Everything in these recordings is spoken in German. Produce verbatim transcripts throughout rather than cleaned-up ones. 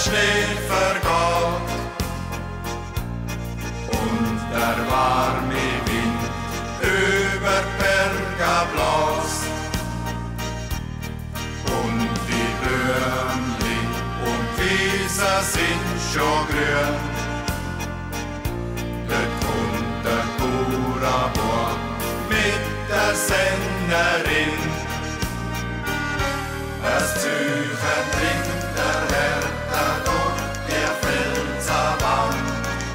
Schnee vergaht und der warme Wind über Berge bläst und die Blümchen und Wiesen sind schon grün. Dort kommt der Bauernbub mit der Sennerin. Das Züchen trinkt der Hertha durch die Felsenwand.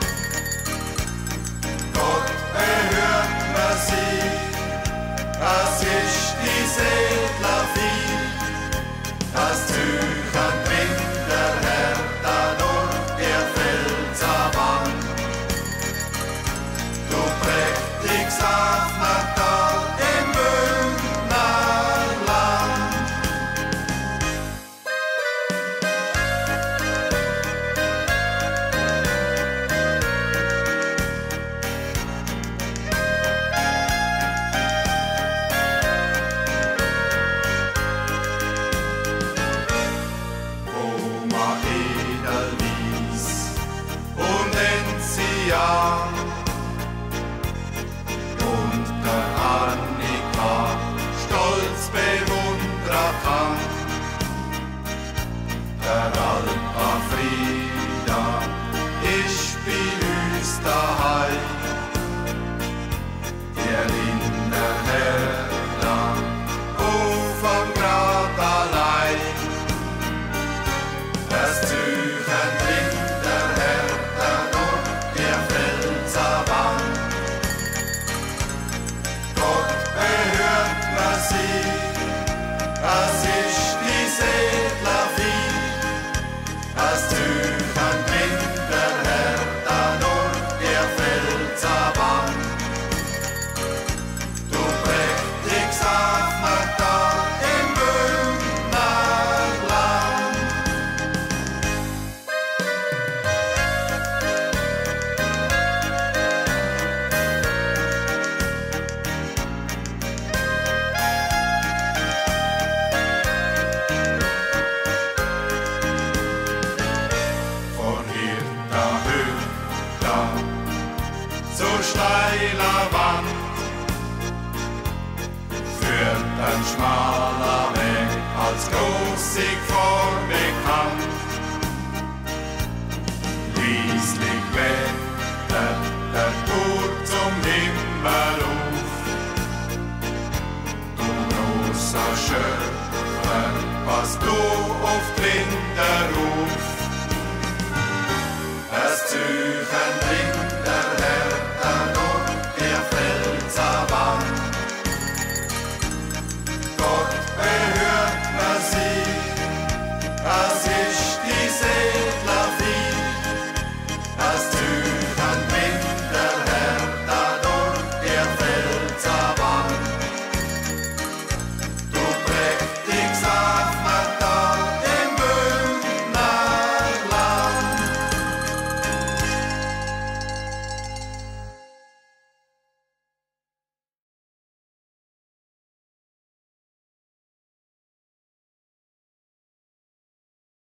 Gott behüt mir sie, das ist die Sedlervieh. Das Züchen trinkt der Hertha durch die Felsenwand. Du prächtiges Hafnertal im Bündnerland. Oma Edelwies und Enzian und der Annika stolz bewundern kann. Der Alpa Frieda ist bei uns daheim. Die Rinder Hertha auf am Grat allein. Das Züchen trinkt der Hertha durch die Felsenwand. Gott behüt mir sie, das ist die Sedlervieh. Das Züchen trinkt der Hertha durch die Felsenwand. Du prächtiges Hafnertal im Bündnerland. Von Hirta Hütta zur steiler Wand führt ein schmaler Weg als große Qual.